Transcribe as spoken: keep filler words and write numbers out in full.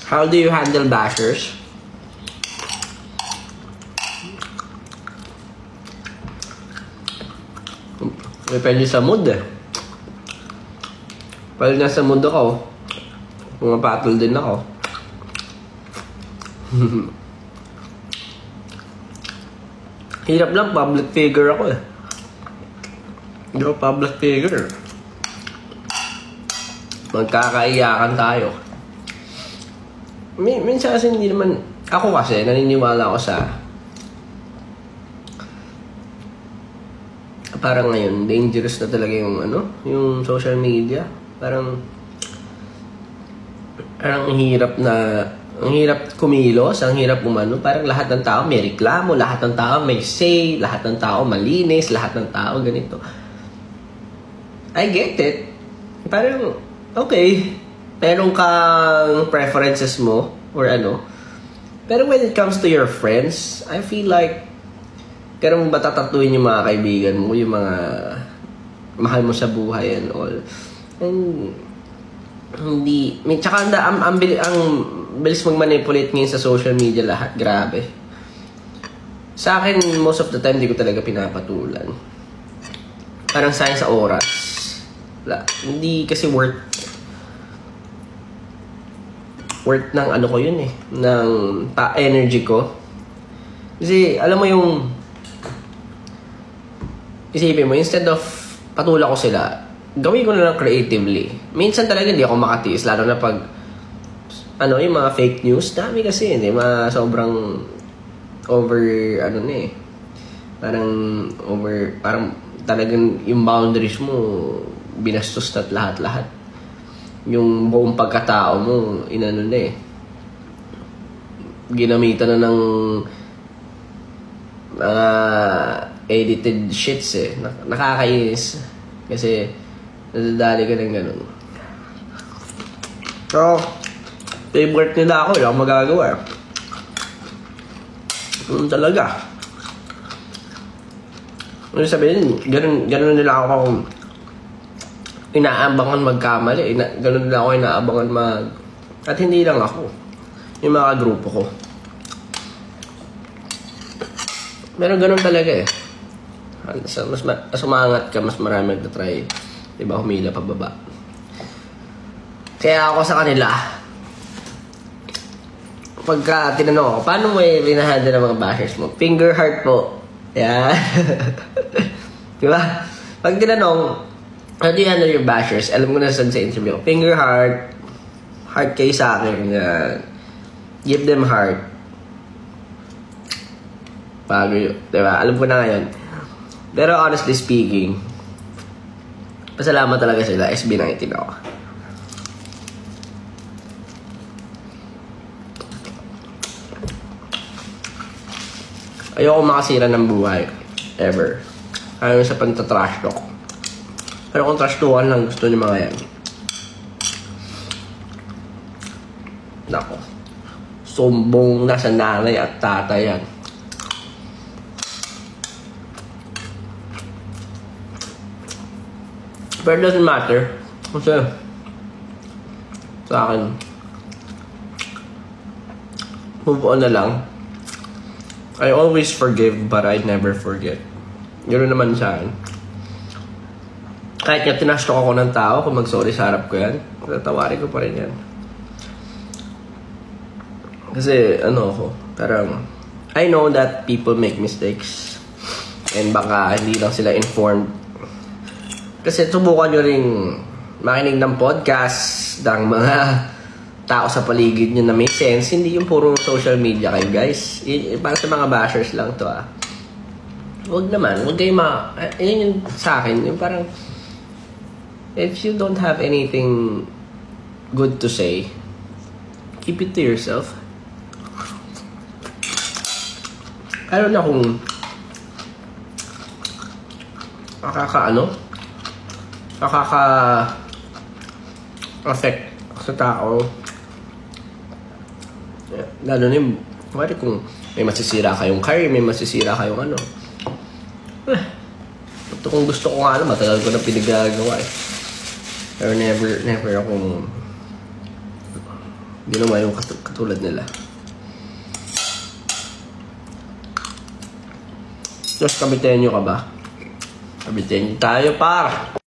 How do you handle bashers? Depende sa mood eh. Pag nasa mood ako, pumapatol din ako. Hirap lang, public figure ako eh. Hindi ako public figure. Magkakaiyakan tayo. Min minsan kasi hindi naman, ako kasi naniniwala ako sa parang ngayon, dangerous na talaga yung ano, yung social media. Parang parang ang hirap na, ang hirap kumilos, ang hirap umano. Parang lahat ng tao may reklamo, lahat ng tao may say, lahat ng tao malinis, lahat ng tao ganito. I get it. Parang, okay, meron kang preferences mo or ano. Pero when it comes to your friends, I feel like kaya mo ba tatatuin yung mga kaibigan mo, yung mga mahal mo sa buhay and all. And hindi, may tsaka ang, ang, ang, ang bilis mag-manipulate ngayon sa social media lahat, grabe. Sa akin, most of the time, hindi ko talaga pinapatulan. Parang sayang sa oras. Wala, hindi kasi worth worth ng ano ko yun eh, ng pa energy ko. Kasi alam mo yung isipin mo, instead of patula ko sila, gawin ko na lang creatively. Minsan talaga hindi ako makatiis, lalo na pag ano, yung mga fake news, dami kasi, hindi, mga sobrang over, ano na eh, parang over, parang talagang yung boundaries mo, binastos na lahat-lahat. Yung buong pagkatao mo, inano na eh, ginamitan na ng mga uh, edited shits eh. Nakakainis. Kasi, nadadali ka ng ganun. So, favorite nila ako. Wala akong magagawa. Ganun talaga. Ano sabihin, ganun, ganun nila ako kung inaabangan magkamali. Ina, ganun nila ako inaabangan mag... At hindi lang ako. Yung mga grupo ko. Pero ganun talaga eh. Mas, mas, mas umangat ka, mas marami nagtatry. Diba, humila pababa. Kaya ako sa kanila, pagka tinanong ako, paano mo i-handle ng mga bashers mo? Finger heart po. Yeah. Diba? Pag tinanong, how do you handle your bashers? Alam ko na sa interview. Finger heart. Heart kayo sa akin. Uh, give them heart. Bago yun. Diba? Alam ko na ngayon. Pero honestly speaking, pasalamat talaga sila. S B nineteen ako. Ayoko makasira ng buhay. Ever. Ayaw sa panta-trash talk. Pero kung trash talkan lang gusto niyo mga yan. Nako. Sumbong na sa nanay at tatay yan. But it doesn't matter. Kasi sa akin, move on na lang. I always forgive but I never forget. Yun naman sa akin. Kahit nga tinastok ako ng tao, kung mag-sorry sa harap ko yan, tatawarin ko pa rin yan. Kasi ano ako, parang I know that people make mistakes and baka hindi lang sila informed. Kasi subukan nyo rin makinig ng podcast ng mga tao sa paligid nyo na may sense. Hindi yung puro social media kayo, guys. Y para sa mga bashers lang to, ah. Huwag naman. Huwag kayo ma... Yun yung sa akin. Yung parang... If you don't have anything good to say, keep it to yourself. Alam na kung... Nakaka-ano? Nakaka-affect sa tao. Lalo na yung, kung may masisira kayong career, may masisira kayong ano. Eh, ito kung gusto ko nga ano, matagal ko na pinagagawa eh. Pero never, never akong Ginawa yung kat- katulad nila. Diyos, kabitenyo ka ba? Kabitenyo tayo, par!